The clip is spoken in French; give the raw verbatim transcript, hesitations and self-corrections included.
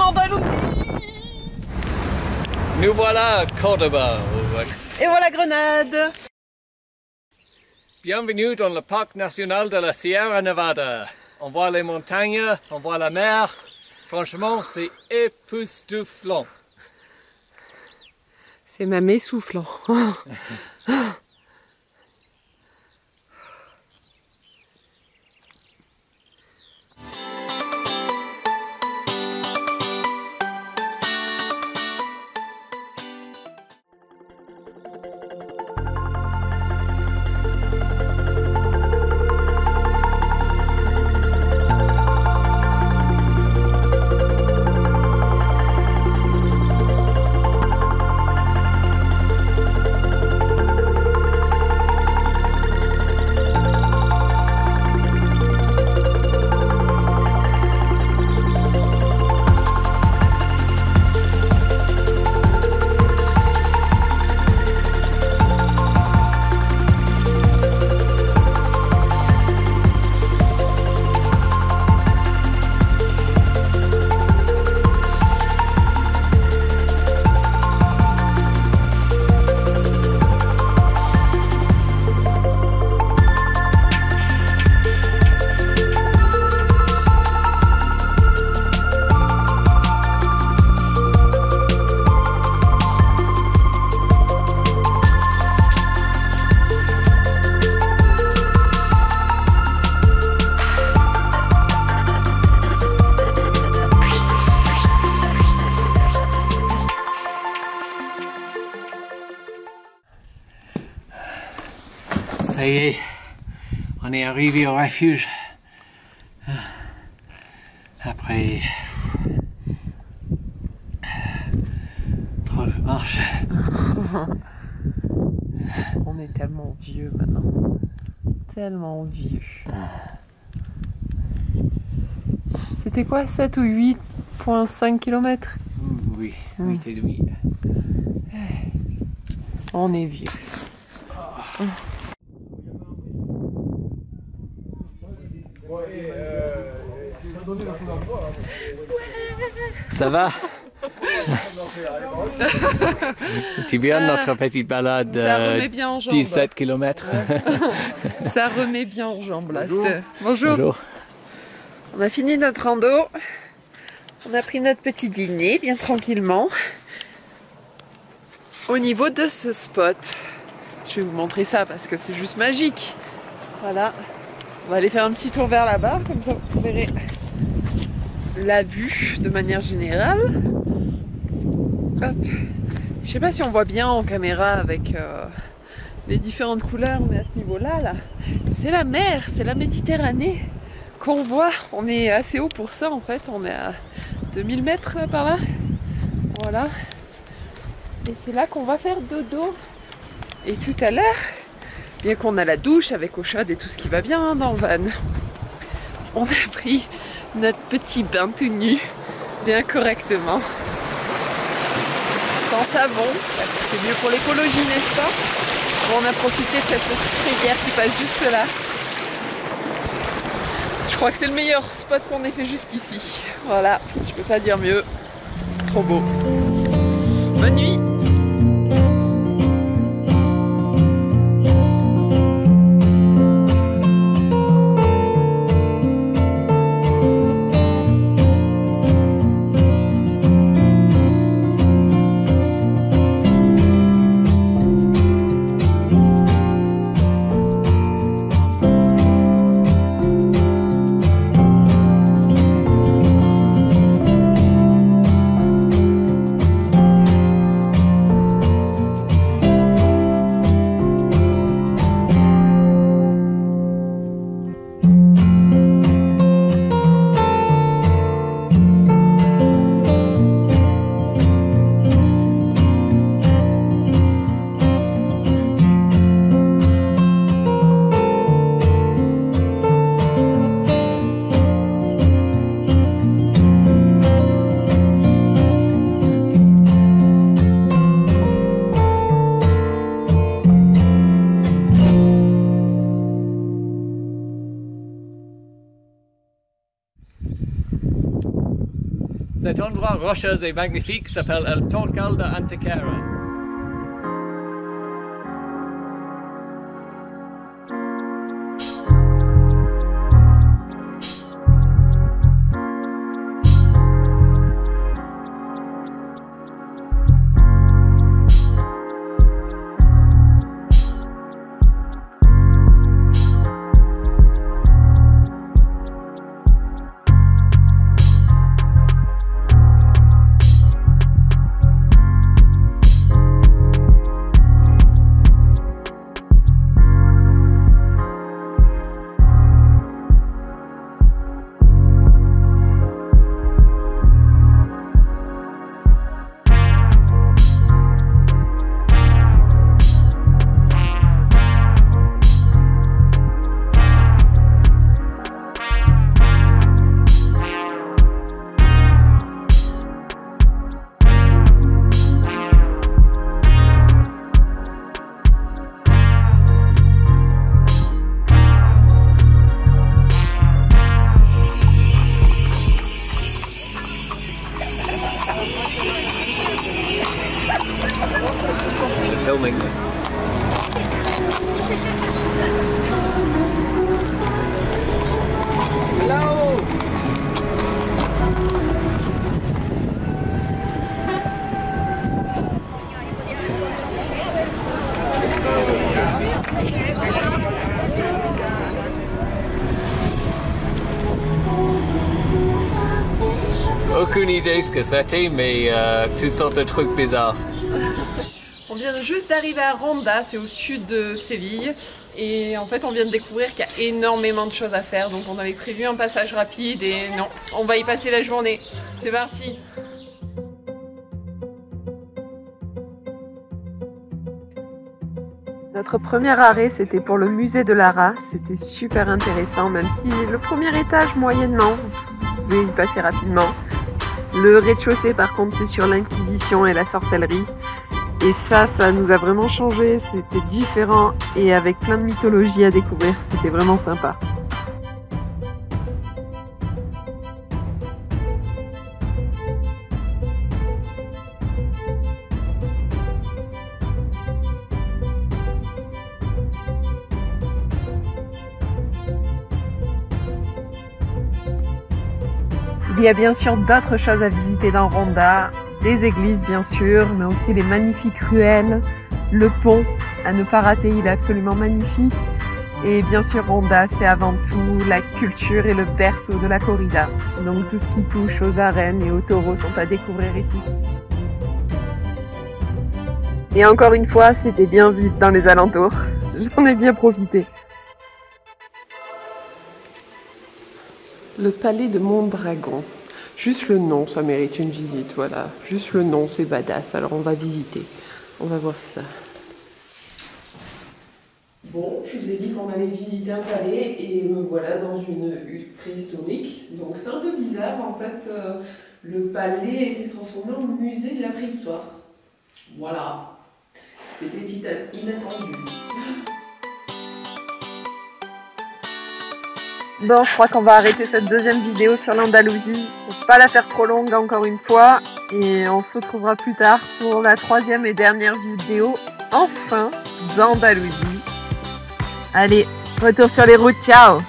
Andalousie. Nous voilà à Cordoba. Et voilà Grenade. Bienvenue dans le parc national de la Sierra Nevada. On voit les montagnes, on voit la mer. Franchement, c'est époustouflant. C'est même essoufflant. Ça y est, on est arrivé au refuge. Après trop de marche. On est tellement vieux maintenant. Tellement vieux. C'était quoi, sept ou huit virgule cinq kilomètres? Oui, huit et demi. On est vieux. Oh. Ça va? C'était bien notre petite balade Ça de remet bien en jambes. dix-sept kilomètres. Ça remet bien en jambes là. Bonjour. Bonjour. Bonjour. On a fini notre rando. On a pris notre petit dîner bien tranquillement. Au niveau de ce spot. Je vais vous montrer ça parce que c'est juste magique. Voilà. On va aller faire un petit tour vers là-bas, comme ça vous verrez la vue de manière générale. Hop. Je sais pas si on voit bien en caméra avec euh, les différentes couleurs, mais à ce niveau-là, là, c'est la mer, c'est la Méditerranée qu'on voit. On est assez haut pour ça en fait, on est à deux mille mètres là, par là. Voilà. Et c'est là qu'on va faire dodo. Et tout à l'heure, bien qu'on a la douche avec eau chaude et tout ce qui va bien dans le van, on a pris notre petit bain tout nu, bien correctement. Sans savon, parce que c'est mieux pour l'écologie, n'est-ce pas? Bon, on a profité de cette petite rivière qui passe juste là. Je crois que c'est le meilleur spot qu'on ait fait jusqu'ici. Voilà, je peux pas dire mieux. Trop beau. Bonne nuit! Cet endroit rocheux et magnifique s'appelle El Torcal de Antequera. Filming. Hello. Aucune idée ce que c'était, mais euh, toutes sortes de trucs bizarres. On vient juste d'arriver à Ronda, c'est au sud de Séville. Et en fait, on vient de découvrir qu'il y a énormément de choses à faire. Donc on avait prévu un passage rapide et non, on va y passer la journée. C'est parti! Notre premier arrêt, c'était pour le musée de Lara. C'était super intéressant, même si le premier étage, moyennement, vous pouvez y passer rapidement. Le rez-de-chaussée, par contre, c'est sur l'Inquisition et la sorcellerie. Et ça, ça nous a vraiment changé, c'était différent et avec plein de mythologie à découvrir, c'était vraiment sympa. Il y a bien sûr d'autres choses à visiter dans Ronda. Des églises bien sûr, mais aussi les magnifiques ruelles, le pont à ne pas rater, il est absolument magnifique. Et bien sûr Ronda, c'est avant tout la culture et le berceau de la corrida. Donc tout ce qui touche aux arènes et aux taureaux sont à découvrir ici. Et encore une fois, c'était bien vide dans les alentours. J'en ai bien profité. Le palais de Mondragon. Juste le nom, ça mérite une visite, voilà. Juste le nom, c'est badass, alors on va visiter. On va voir ça. Bon, je vous ai dit qu'on allait visiter un palais et me voilà dans une hutte préhistorique. Donc c'est un peu bizarre, en fait, euh, le palais a été transformé en musée de la préhistoire. Voilà. C'était inattendu. Bon, je crois qu'on va arrêter cette deuxième vidéo sur l'Andalousie. Faut pas la faire trop longue encore une fois. Et on se retrouvera plus tard pour la troisième et dernière vidéo, enfin, d'Andalousie. Allez, retour sur les routes, ciao!